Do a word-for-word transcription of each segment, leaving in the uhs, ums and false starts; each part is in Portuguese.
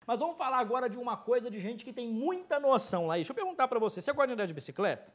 Mas vamos falar agora de uma coisa de gente que tem muita noção, Laís. Deixa eu perguntar pra você, você gosta de andar de bicicleta?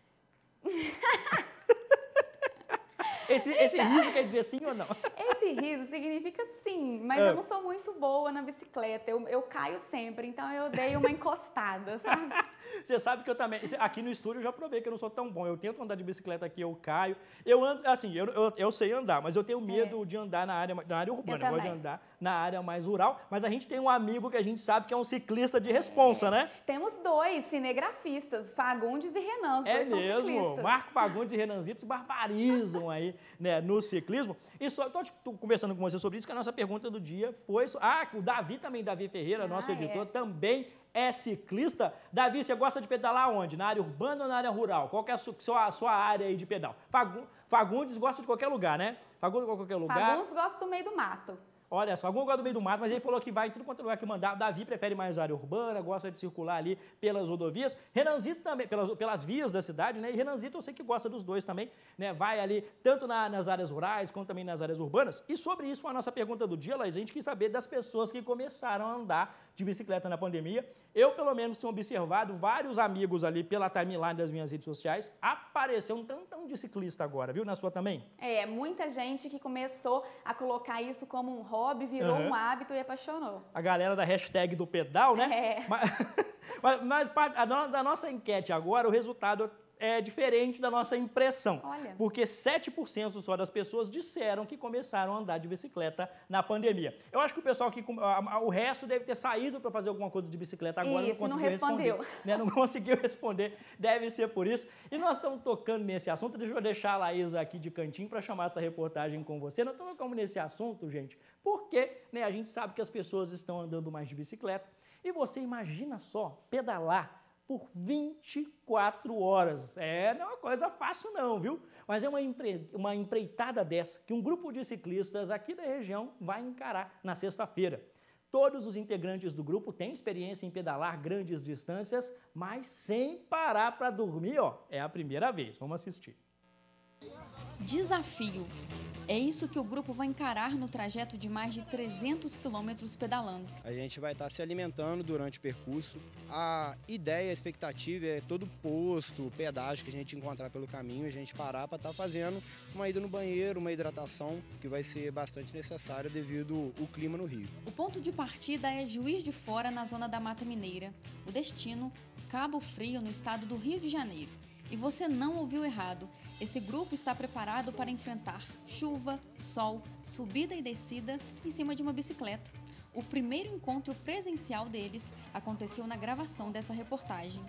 Esse, esse riso quer dizer sim ou não? Esse riso significa sim, mas É. eu não sou muito boa na bicicleta, eu, eu caio sempre, então eu dei uma encostada, sabe? Você sabe que eu também, aqui no estúdio eu já provei que eu não sou tão bom, eu tento andar de bicicleta aqui, eu caio, eu ando, assim, eu, eu, eu sei andar, mas eu tenho medo É. de andar na área, na área urbana, Eu eu gosto de também. andar na área mais rural, mas a gente tem um amigo que a gente sabe que é um ciclista de responsa, né? Temos dois cinegrafistas, Fagundes e Renan, os É dois são mesmo, ciclistas. Marco Fagundes e Renanzito se barbarizam aí, né, no ciclismo. E só estou conversando com você sobre isso, que a nossa pergunta do dia foi... so- Ah, o Davi também, Davi Ferreira, Ah, nosso editor, é. também é ciclista. Davi, você gosta de pedalar onde? Na área urbana ou na área rural? Qual que é a su- sua, a sua área aí de pedal? Fagu- Fagundes gosta de qualquer lugar, né? Fagundes gosta de qualquer lugar. Fagundes gosta do meio do mato. Olha só, algum gosta do meio do mato, mas ele falou que vai em tudo quanto é lugar que mandar. Davi prefere mais área urbana, gosta de circular ali pelas rodovias. Renanzito também, pelas, pelas vias da cidade, né? E Renanzito eu sei que gosta dos dois também, né? Vai ali tanto na- nas áreas rurais quanto também nas áreas urbanas. E sobre isso, a nossa pergunta do dia, Laís, a gente quis saber das pessoas que começaram a andar de bicicleta na pandemia. Eu, pelo menos, tenho observado vários amigos ali pela timeline das minhas redes sociais. Apareceu um tantão de ciclista agora, viu? Na sua também? É, muita gente que começou a colocar isso como um hobby, virou Aham. um hábito e apaixonou. A galera da hashtag do pedal, né? É. Mas, mas, mas pa- a no- da nossa enquete agora, o resultado é diferente da nossa impressão. Olha. Porque sete por cento só das pessoas disseram que começaram a andar de bicicleta na pandemia. Eu acho que o pessoal que... com- a- a- O resto deve ter saído para fazer alguma coisa de bicicleta agora e Isso, não não conseguiu respondeu. responder. Né? Não conseguiu responder. Deve ser por isso. E nós estamos tocando nesse assunto. Deixa eu deixar a Laísa aqui de cantinho para chamar essa reportagem com você. Nós estamos tocando nesse assunto, gente, porque, né, a gente sabe que as pessoas estão andando mais de bicicleta. E você imagina só pedalar por vinte e quatro horas. É, não é uma coisa fácil não, viu? Mas é uma, empre... uma empreitada dessa que um grupo de ciclistas aqui da região vai encarar na sexta-feira. Todos os integrantes do grupo têm experiência em pedalar grandes distâncias, mas sem parar para dormir, ó. É a primeira vez. Vamos assistir. Desafio. É isso que o grupo vai encarar no trajeto de mais de trezentos quilômetros pedalando. A gente vai estar se alimentando durante o percurso. A ideia, a expectativa é todo posto, pedágio que a gente encontrar pelo caminho, a gente parar para estar fazendo uma ida no banheiro, uma hidratação, que vai ser bastante necessária devido ao clima no Rio. O ponto de partida é Juiz de Fora, na zona da Mata Mineira. O destino, Cabo Frio, no estado do Rio de Janeiro. E você não ouviu errado. Esse grupo está preparado para enfrentar chuva, sol, subida e descida em cima de uma bicicleta. O primeiro encontro presencial deles aconteceu na gravação dessa reportagem.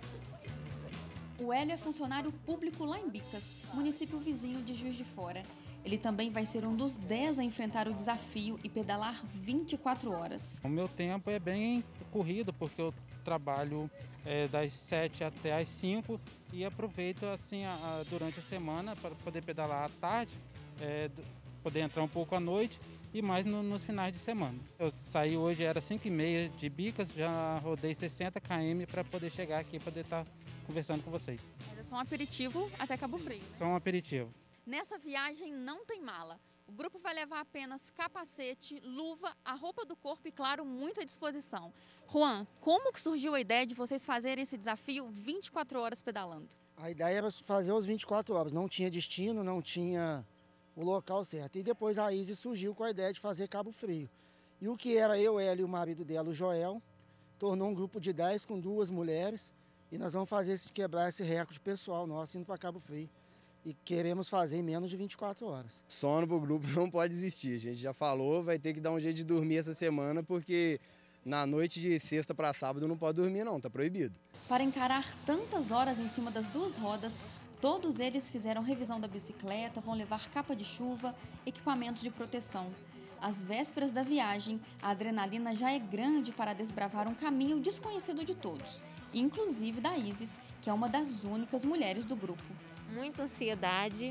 O Hélio é funcionário público lá em Bicas, município vizinho de Juiz de Fora. Ele também vai ser um dos dez a enfrentar o desafio e pedalar vinte e quatro horas. O meu tempo é bem corrido, porque eu trabalho é, das sete até as cinco e aproveito assim a, a, durante a semana para poder pedalar à tarde, é, do- poder entrar um pouco à noite e mais no- nos finais de semana. Eu saí hoje, era cinco e meia de Bicas, já rodei sessenta quilômetros para poder chegar aqui e poder estar conversando com vocês. Mas é só um aperitivo até Cabo Frio. Só um aperitivo. Nessa viagem não tem mala. O grupo vai levar apenas capacete, luva, a roupa do corpo e, claro, muita disposição. Juan, como que surgiu a ideia de vocês fazerem esse desafio vinte e quatro horas pedalando? A ideia era fazer os vinte e quatro horas, não tinha destino, não tinha o local certo. E depois a Izzy surgiu com a ideia de fazer Cabo Frio. E o que era eu, ela e o marido dela, o Joel, tornou um grupo de dez com duas mulheres e nós vamos fazer esse, quebrar esse recorde pessoal nosso indo para Cabo Frio. E queremos fazer em menos de vinte e quatro horas. Sono pro grupo não pode existir, a gente já falou, vai ter que dar um jeito de dormir essa semana, porque na noite de sexta para sábado não pode dormir não, tá proibido. Para encarar tantas horas em cima das duas rodas, todos eles fizeram revisão da bicicleta, vão levar capa de chuva, equipamentos de proteção. Às vésperas da viagem, a adrenalina já é grande para desbravar um caminho desconhecido de todos, inclusive da Isis, que é uma das únicas mulheres do grupo. Muita ansiedade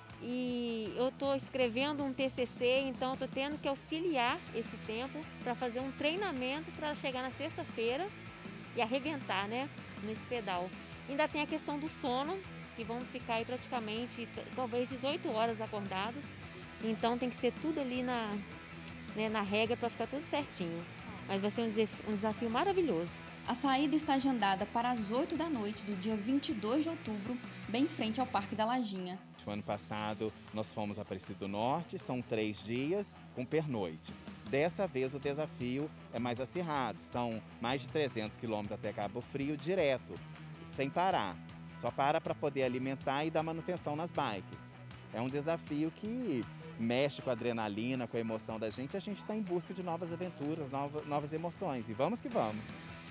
e eu estou escrevendo um T C C, então estou tendo que auxiliar esse tempo para fazer um treinamento para chegar na sexta-feira e arrebentar, né, nesse pedal. Ainda tem a questão do sono, que vamos ficar aí praticamente talvez dezoito horas acordados, então tem que ser tudo ali na, né, na regra para ficar tudo certinho. mas vai ser um desafio, um desafio maravilhoso. A saída está agendada para as oito da noite do dia vinte e dois de outubro, bem em frente ao Parque da Lajinha. No ano passado, nós fomos a Aparecido do Norte, são três dias com pernoite. Dessa vez, o desafio é mais acirrado, são mais de trezentos quilômetros até Cabo Frio, direto, sem parar. Só para para poder alimentar e dar manutenção nas bikes. É um desafio que mexe com a adrenalina, com a emoção da gente. A gente está em busca de novas aventuras, novas, novas emoções. E vamos que vamos!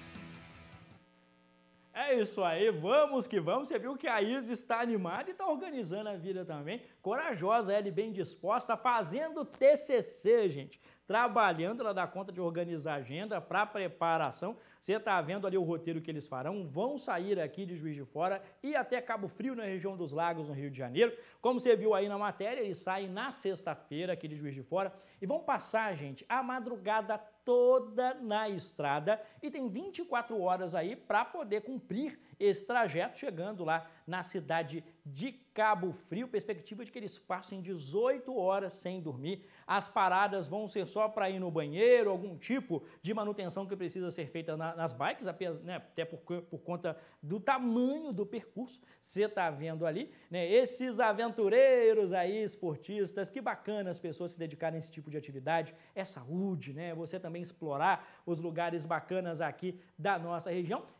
É isso aí, vamos que vamos. Você viu que a Isa está animada e está organizando a vida também. Corajosa, ela e bem disposta, fazendo T C C, gente. Trabalhando, ela dá conta de organizar a agenda para preparação. Você está vendo ali o roteiro que eles farão. Vão sair aqui de Juiz de Fora e até Cabo Frio, na região dos Lagos, no Rio de Janeiro. Como você viu aí na matéria, eles saem na sexta-feira aqui de Juiz de Fora e vão passar, gente, a madrugada toda na estrada e tem vinte e quatro horas aí para poder cumprir esse trajeto, chegando lá na cidade de Cabo Frio. Perspectiva de que eles passem dezoito horas sem dormir. As paradas vão ser só para ir no banheiro, algum tipo de manutenção que precisa ser feita na, nas bikes, né, até por, por conta do tamanho do percurso. Você está vendo ali, né, esses aventureiros aí, esportistas, que bacana as pessoas se dedicarem a esse tipo de atividade. É saúde, né? Você também explorar os lugares bacanas aqui da nossa região.